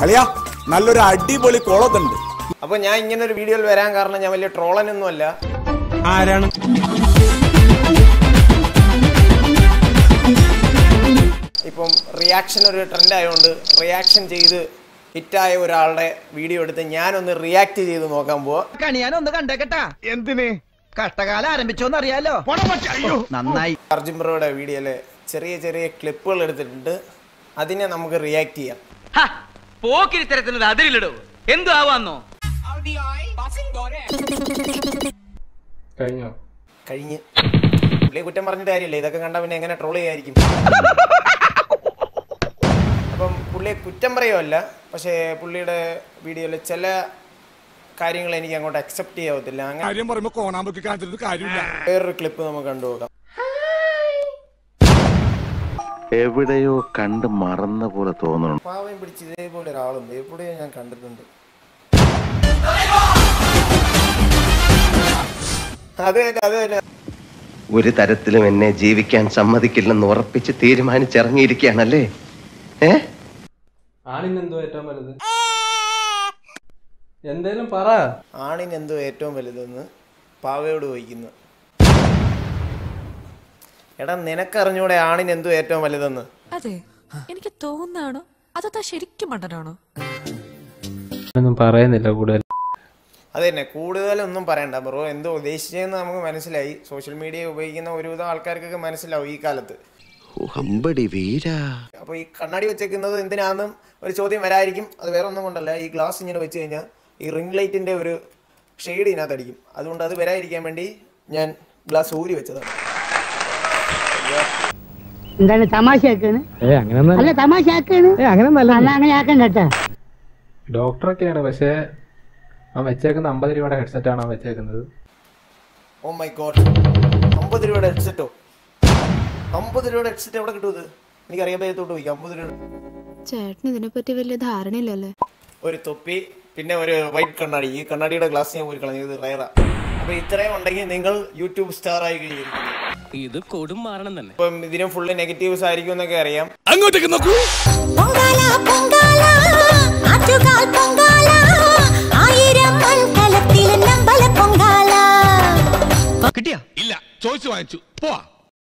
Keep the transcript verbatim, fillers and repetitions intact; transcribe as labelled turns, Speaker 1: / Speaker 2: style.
Speaker 1: അളിയാ നല്ലൊരു അടിപൊളി കോളത്തുണ്ട്.
Speaker 2: അപ്പൊ ഞാൻ ഇങ്ങനെ ഒരു വീഡിയോയിൽ വരാൻ കാരണം ഞാൻ വലിയ ട്രോളനൊന്നും അല്ല.
Speaker 1: ആരാണ്?
Speaker 2: ഇപ്പം റിയാക്ഷൻ ഒരു ട്രെൻഡ് ആയതുകൊണ്ട് റിയാക്ഷൻ ചെയ്ത് ഹിറ്റായ ഒരാളുടെ വീഡിയോ എടുത്ത് ഞാനൊന്ന് റിയാക്ട് ചെയ്ത് നോക്കാൻ പോവാ.
Speaker 3: ഞാനൊന്ന് കണ്ടേക്കട്ടാ. എന്തിന്? കഷ്ടകാലം ആരംഭിച്ചോന്ന് അറിയാലോ. നന്നായി.
Speaker 2: അർജുൻ ബ്രോയുടെ വീഡിയോയിലെ ചെറിയ ചെറിയ ക്ലിപ്പുകൾ എടുത്തിട്ടുണ്ട്. അതിനെ നമുക്ക് റിയാക്ട് ചെയ്യാം.
Speaker 3: പോക്കിരിത്തരത്തിനൊരു അതിരിലിടോ. എന്തു ആവാന്നോ?
Speaker 2: കഴിഞ്ഞോ? കഴിഞ്ഞ്. പുള്ളിയെ കുറ്റം പറഞ്ഞിട്ട് കാര്യമില്ല. ഇതൊക്കെ കണ്ടാൽ പിന്നെ എങ്ങനെ ട്രോൾ ചെയ്യായിരിക്കും. അപ്പം പുള്ളിയെ കുറ്റം പറയുമല്ല, പക്ഷേ പുള്ളിയുടെ വീഡിയോയിൽ ചില കാര്യങ്ങൾ എനിക്ക് അങ്ങോട്ട് അക്സെപ്റ്റ് ചെയ്യാവത്തില്ല. അങ്ങനെ വേറൊരു ക്ലിപ്പ് നമുക്ക് കണ്ടുപോകാം.
Speaker 4: എവിടെയോ കണ്ട് മറന്ന പോലെ തോന്നുന്നു.
Speaker 2: പാവം പിടിച്ച് ഇതേപോലെ ഒരാളുണ്ട്, എവിടെയോ ഞാൻ കണ്ടിട്ടുണ്ട്. അതെ അതെ അതെ.
Speaker 4: ഒരു തരത്തിലും എന്നെ ജീവിക്കാൻ സമ്മതിക്കില്ലെന്ന് ഉറപ്പിച്ച് തീരുമാനിച്ചിറങ്ങിയിരിക്കുകയാണല്ലേ? ഏ
Speaker 5: ആണിനെന്തോ ഏറ്റവും വലുത്? എന്തേലും പറ.
Speaker 2: ആണിനെന്തോ ഏറ്റവും വലുതെന്ന് പാവയോട് ചോദിക്കുന്നു. എടാ നിനക്കറിഞ്ഞൂടെ ആണിനെന്തോ ഏറ്റവും വലുതെന്ന്?
Speaker 6: അതെ, എനിക്ക് തോന്നുന്നാണോ അതോ ശരിക്കും മണ്ടനാണോ?
Speaker 5: പറയുന്നില്ല കൂടുതൽ.
Speaker 2: അത് തന്നെ, കൂടുതലൊന്നും പറയണ്ട ബ്രോ. എന്തോ ഉദ്ദേശിച്ചതെന്ന് നമുക്ക് മനസ്സിലായി. സോഷ്യൽ മീഡിയ ഉപയോഗിക്കുന്ന ഒരുവിധം ആൾക്കാർക്കൊക്കെ മനസ്സിലാവും ഈ കാലത്ത്. അപ്പൊ ഈ കണ്ണാടി വെച്ചേക്കുന്നത് എന്തിനാന്നും ഒരു ചോദ്യം വരായിരിക്കും. അത് വേറെ ഒന്നും കൊണ്ടല്ല, ഈ ഗ്ലാസ് ഇങ്ങനെ വെച്ച് കഴിഞ്ഞാൽ ഈ റിംഗ് ലൈറ്റിന്റെ ഒരു ഷെയ്ഡ് ഇതിനകത്ത് അടിക്കും. അതുകൊണ്ട് അത് വരാതിരിക്കാൻ വേണ്ടി ഞാൻ ഗ്ലാസ് ഊരി വെച്ചതാണ്.
Speaker 7: എന്താണ് തമാശയാക്കാണ്? അല്ല തമാശയാക്കാണ്, അങ്ങനെ ആക്കണ്ട.
Speaker 5: ഡോക്ടറൊക്കെയാണ്, പക്ഷേ അവൻ വെച്ചേക്കുന്ന അമ്പത് രൂപയുടെ ഹെഡ്സെറ്റ് ആണ് അവൻ വെച്ചേക്കുന്നത്.
Speaker 2: ഓ മൈ ഗോഡ്, അമ്പത് രൂപയുടെ ഹെഡ്സെറ്റോ? അമ്പത് രൂപയുടെ ഹെഡ്സെറ്റ് എവിടെ കിട്ടും? എനിക്കറിയാൻ പറ്റത്തോട്ട് പോയി. അമ്പത് രൂപ
Speaker 6: ചേട്ടന് ഇതിനെ പറ്റി വലിയ ധാരണയില്ലല്ലേ?
Speaker 2: ഒരു തൊപ്പി, പിന്നെ ഒരു വൈറ്റ് കണ്ണാടി. ഈ കണ്ണാടിയുടെ ഗ്ലാസ് ഞാൻ പോയി കളഞ്ഞത് റയറാ. അപ്പൊ ഇത്രയും ഉണ്ടെങ്കിൽ നിങ്ങൾ യൂട്യൂബ് സ്റ്റാർ ആയി കഴിഞ്ഞിരിക്കും.
Speaker 3: ഇത് കൊടും മാറണം തന്നെ.
Speaker 2: ഇപ്പം ഇതിനും ഫുള്ള് നെഗറ്റീവ്സ് ആയിരിക്കും എന്നൊക്കെ അറിയാം.
Speaker 1: അങ്ങോട്ടേക്ക് നോക്കൂ.
Speaker 3: കിട്ടിയാ?
Speaker 1: ഇല്ല, ചോദിച്ചു വാങ്ങിച്ചു. പോവാ.